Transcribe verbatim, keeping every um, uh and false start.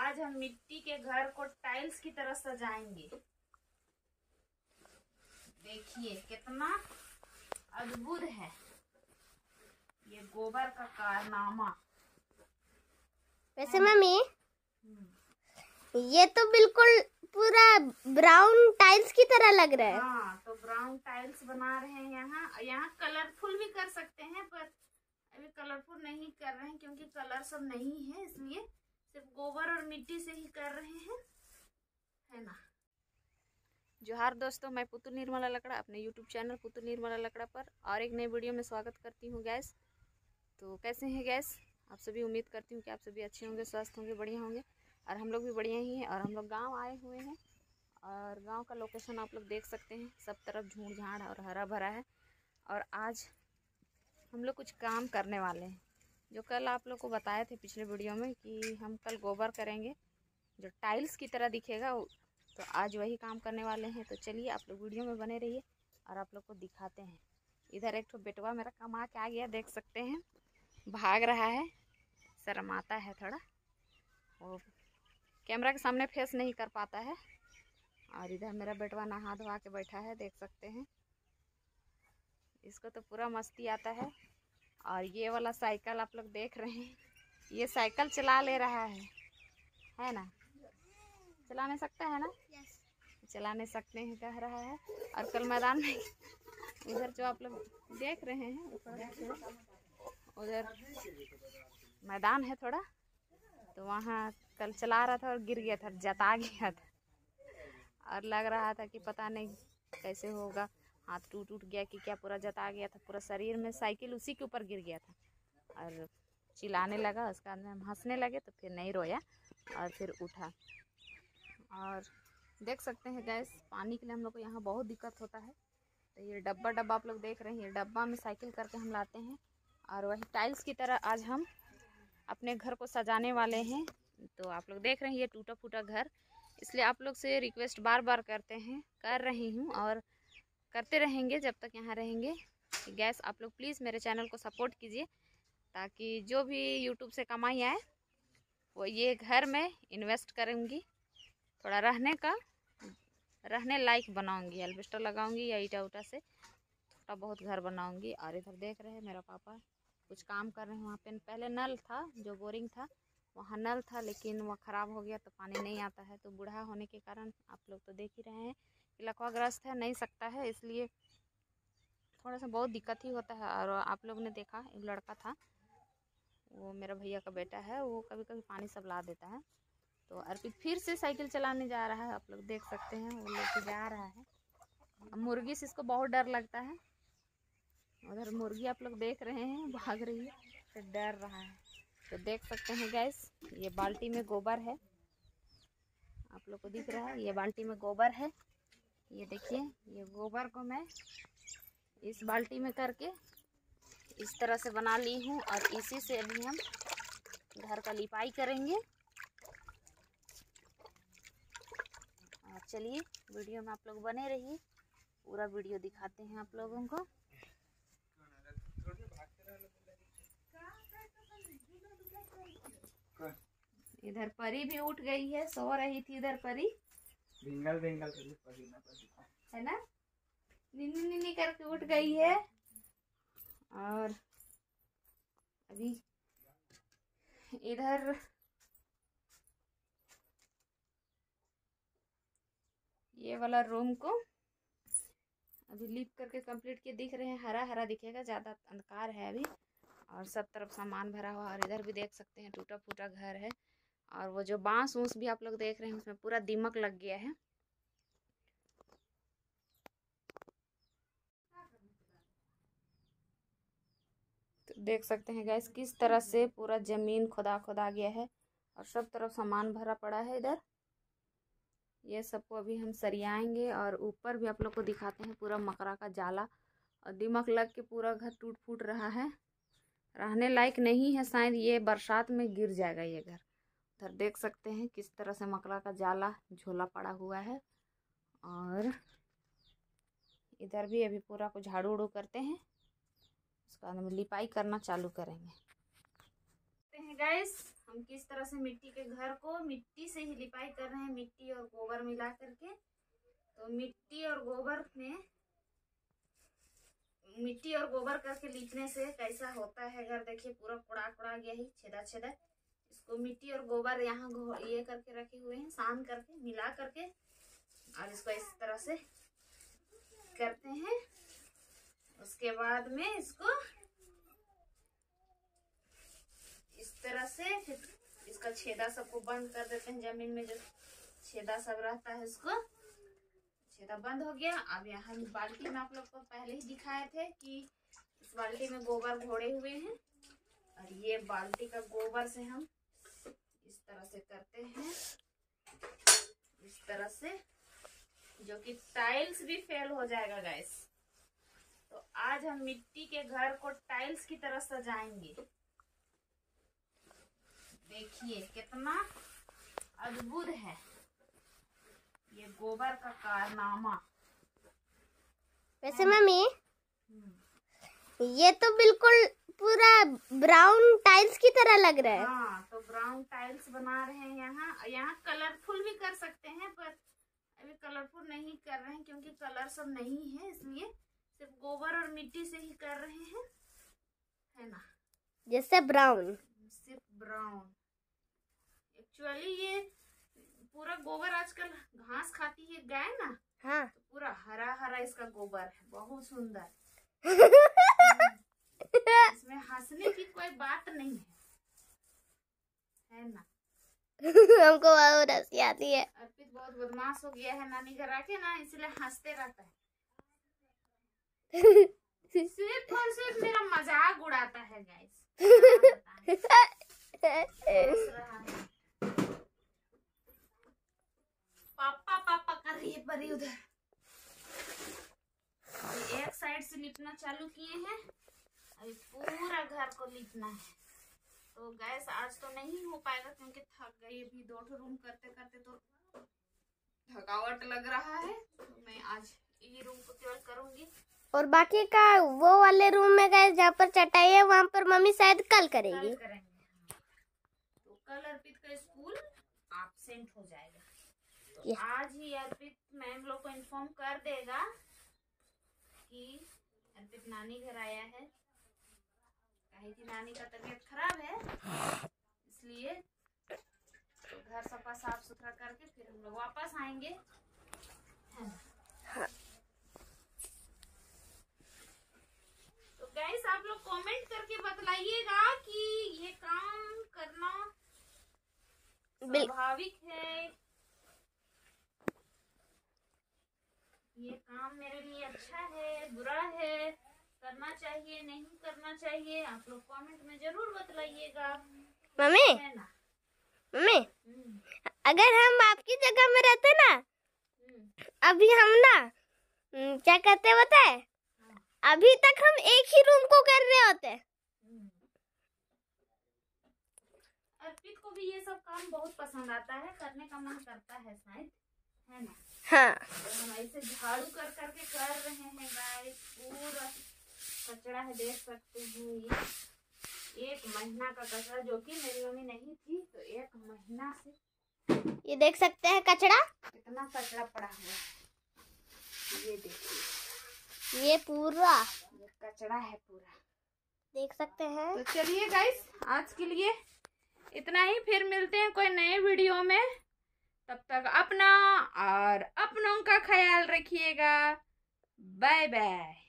आज हम मिट्टी के घर को टाइल्स की तरह सजाएंगे। देखिए कितना अद्भुत है ये गोबर का कारनामा। वैसे मम्मी ये तो बिल्कुल पूरा ब्राउन टाइल्स की तरह लग रहा है। हाँ, तो ब्राउन टाइल्स बना रहे हैं। यहाँ यहाँ कलरफुल भी कर सकते हैं, पर अभी कलरफुल नहीं कर रहे हैं क्योंकि कलर सब नहीं है, इसलिए सिर्फ गोबर और मिट्टी से ही कर रहे हैं, है ना। जोहार दोस्तों, मैं पुतु निर्मला लकड़ा अपने यूट्यूब चैनल पुतु निर्मला लकड़ा पर और एक नई वीडियो में स्वागत करती हूँ गैस। तो कैसे हैं गैस आप सभी? उम्मीद करती हूँ कि आप सभी अच्छे होंगे, स्वस्थ होंगे, बढ़िया होंगे। और हम लोग भी बढ़िया ही हैं। और हम लोग गांव आए हुए हैं और गांव का लोकेशन आप लोग देख सकते हैं। सब तरफ झूड़ झाड़ और हरा भरा है। और आज हम लोग कुछ काम करने वाले हैं, जो कल आप लोग को बताए थे पिछले वीडियो में कि हम कल गोबर करेंगे जो टाइल्स की तरह दिखेगा। तो आज वही काम करने वाले हैं। तो चलिए आप लोग वीडियो में बने रहिए और आप लोग को दिखाते हैं। इधर एक तो बेटवा मेरा कमा के आ गया, देख सकते हैं, भाग रहा है, शर्माता है थोड़ा, वो कैमरा के सामने फेस नहीं कर पाता है। और इधर मेरा बेटवा नहा धोवा के बैठा है, देख सकते हैं। इसको तो पूरा मस्ती आता है। और ये वाला साइकिल आप लोग देख रहे हैं, ये साइकिल चला ले रहा है है ना। चला नहीं सकता है ना? yes. चला नहीं सकते हैं कह रहा है। और कल मैदान में उधर जो आप लोग देख रहे हैं, उधर मैदान है थोड़ा, तो वहाँ कल चला रहा था और गिर गया था, जता गया था। और लग रहा था कि पता नहीं कैसे होगा, हाथ टूट टूट गया कि क्या, पूरा जता गया था, पूरा शरीर में साइकिल उसी के ऊपर गिर गया था। और चिल्लाने लगा, उसका अंदर हम हंसने लगे तो फिर नहीं रोया और फिर उठा। और देख सकते हैं गैस, पानी के लिए हम लोग को यहाँ बहुत दिक्कत होता है। तो ये डब्बा डब्बा आप लोग देख रहे हैं, ये डब्बा में साइकिल करके हम लाते हैं और वही टाइल्स की तरह आज हम अपने घर को सजाने वाले हैं। तो आप लोग देख रहे हैं ये टूटा फूटा घर, इसलिए आप लोग से रिक्वेस्ट बार बार करते हैं, कर रही हूँ और करते रहेंगे जब तक यहाँ रहेंगे। गैस आप लोग प्लीज़ मेरे चैनल को सपोर्ट कीजिए, ताकि जो भी यूट्यूब से कमाई आए वो ये घर में इन्वेस्ट करूँगी, थोड़ा रहने का रहने लायक बनाऊँगी, एल्बेस्टर लगाऊँगी या ईटा उटा से थोड़ा बहुत घर बनाऊँगी। और इधर देख रहे हैं मेरा पापा कुछ काम कर रहे हैं। वहाँ पे पहले नल था, जो बोरिंग था वहाँ नल था, लेकिन वह ख़राब हो गया तो पानी नहीं आता है। तो बूढ़ा होने के कारण आप लोग तो देख ही रहे हैं कि लकवाग्रस्त है, नहीं सकता है, इसलिए थोड़ा सा बहुत दिक्कत ही होता है। और आप लोग ने देखा एक लड़का था, वो मेरा भैया का बेटा है, वो कभी कभी पानी सब ला देता है। तो अर्पित फिर से साइकिल चलाने जा रहा है, आप लोग देख सकते हैं, वो लेके जा रहा है। मुर्गी से इसको बहुत डर लगता है। उधर मुर्गी आप लोग देख रहे हैं भाग रही है, तो डर रहा है। तो देख सकते हैं गैस, ये बाल्टी में गोबर है, आप लोग को दिख रहा है, ये बाल्टी में गोबर है। ये देखिए, ये गोबर को मैं इस बाल्टी में करके इस तरह से बना ली हूँ और इसी से अभी हम घर का लिपाई करेंगे। और चलिए वीडियो में आप लोग बने रहिए, पूरा वीडियो दिखाते हैं आप लोगों को। इधर परी भी उठ गई है, सो रही थी इधर परी, बिंगल बिंगल परी है ना, निन्नी निन्नी करके उठ गई है। और अभी इधर ये वाला रूम को अभी लिप करके कंप्लीट किए, दिख रहे हैं, हरा हरा दिखेगा, ज़्यादा अंधकार है अभी। और सब तरफ सामान भरा हुआ। और इधर भी देख सकते हैं टूटा फूटा घर है। और वो जो बांस ऊंस भी आप लोग देख रहे हैं, उसमें पूरा दीमक लग गया है। तो देख सकते हैं गैस किस तरह से पूरा जमीन खुदा खुदा गया है और सब तरफ सामान भरा पड़ा है। इधर ये सबको अभी हम सरियाएंगे। और ऊपर भी आप लोग को दिखाते हैं पूरा मकरा का जाला और दीमक लग के पूरा घर टूट फूट रहा है, रहने लायक नहीं है। शायद ये बरसात में गिर जाएगा ये घर। उधर देख सकते हैं किस तरह से मकरा का जाला झोला पड़ा हुआ है। और इधर भी अभी पूरा को झाड़ू उड़ू करते हैं, उसके बाद हम लिपाई करना चालू करेंगे। हैं गाइस, हम किस तरह से मिट्टी के घर को मिट्टी से ही लिपाई कर रहे हैं, मिट्टी और गोबर मिला करके। तो मिट्टी और गोबर में मिट्टी और गोबर करके लीपने से कैसा होता है घर, देखिए पूरा कुड़ा कुड़ा गया ही, छेदा छेदा। इसको मिट्टी और गोबर यहाँ ये करके रखे हुए हैं, सान करके मिला करके, और इसको इस तरह से करते हैं। उसके बाद में इसको इस तरह से फिर इसका छेदा सबको बंद कर देते हैं। जमीन में जो छेदा सब रहता है उसको छेदा बंद हो गया। अब यहाँ बाल्टी में आप लोग को पहले ही दिखाए थे कि इस बाल्टी में गोबर घोड़े हुए हैं, और ये बाल्टी का गोबर से हम इस तरह से करते हैं, इस तरह से, जो कि टाइल्स भी फेल हो जाएगा गाइस। तो आज हम मिट्टी के घर को टाइल्स की तरह सजाएंगे। देखिए कितना अद्भुत है ये गोबर का कारनामा। वैसे मम्मी ये तो बिल्कुल पूरा ब्राउन टाइल्स की तरह लग रहा है। हाँ, तो ब्राउन टाइल्स बना रहे हैं यहाँ। यहाँ कलरफुल भी कर सकते हैं, पर अभी कलरफुल नहीं कर रहे हैं क्योंकि कलर सब नहीं है, इसलिए सिर्फ गोबर और मिट्टी से ही कर रहे हैं, है ना। जैसे ब्राउन, सिर्फ ब्राउन। एक्चुअली ये पूरा गोबर आजकल घास खाती है गाय ना, हाँ, तो पूरा हरा हरा इसका गोबर है, बहुत सुंदर। इसमें हंसने की कोई बात नहीं है, है ना। हमको बहुत हंसी आती है। अर्पित बहुत बदमाश हो गया है नानी घर आके ना, इसलिए हंसते रहता है। सिर्फ और सिर्फ मेरा मजाक उड़ाता है गाइस। पापा पापा कर रही है परी उधर। एक साइड से लिपना चालू किए हैं, अभी पूरा घर को लिपना है। तो गैस आज तो नहीं हो पाएगा क्योंकि थक गई, अभी दो ठो रूम करते करते तो थकावट लग रहा है। तो मैं आज ये रूम को केवल करूंगी, और बाकी का वो वाले रूम में गए जहाँ पर चटाई है वहाँ पर मम्मी शायद कल करेगी। कल करेंगे। तो कल अर्पित का स्कूल एब्सेंट हो जाएगा, तो आज ही अर्पित मैम लोग को इन्फॉर्म कर देगा कि अर्पित नानी घर आया है। कहीं की नानी का तबीयत खराब है, इसलिए तो घर सफा साफ सुथरा करके फिर हम लोग वापस आएंगे। हाँ। तो गाइस आप लोग कमेंट करके बतलाइएगा कि ये काम करना स्वाभाविक है, ये काम मेरे लिए अच्छा है, बुरा है, करना चाहिए नहीं करना चाहिए, आप लोग कमेंट में जरूर बतलाइएगा। मम्मी है ना मम्मी, अगर हम आपकी जगह में रहते ना, अभी हम ना क्या कहते बताए, अभी तक हम एक ही रूम को कर रहे होते। अर्पित को भी ये सब काम बहुत पसंद आता है, करने का मन करता है शायद, है ना। हाँ, तो हम ऐसे झाड़ू कर करके कर रहे हैं गाइस। पूरा कचरा है, देख सकते हैं, ये एक महीना का कचरा, जो कि मेरी मम्मी नहीं थी, तो एक महीना से ये देख सकते हैं कचरा, कितना कचरा पड़ा हुआ है। ये देखिए, ये पूरा ये कचरा है पूरा, देख सकते हैं। तो चलिए गाइस आज के लिए इतना ही, फिर मिलते हैं कोई नए वीडियो में। तब तक अपना और अपनों का ख्याल रखिएगा। Bye bye.